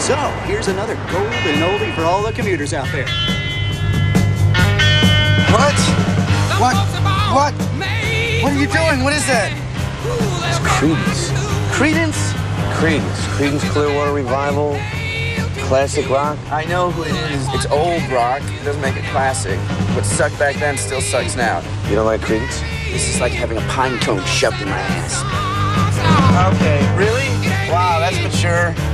So, here's another golden oldie for all the commuters out there. What? What? What are you doing? What is that? It's Creedence. Creedence? Creedence Clearwater Revival. Classic rock. I know who it is. It's old rock. It doesn't make it classic. What sucked back then still sucks now. You don't like Creedence? This is like having a pine cone shoved in my ass. Okay, really? Wow, that's mature.